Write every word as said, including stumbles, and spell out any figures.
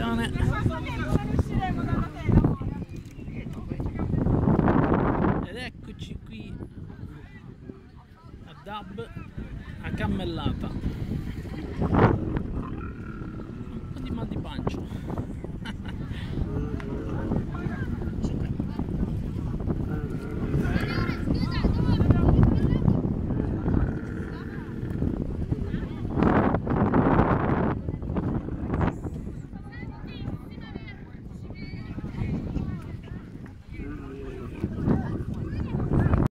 stazione. Ed eccoci qui a Dab, a Cammellata. Un po' di mal di pancia.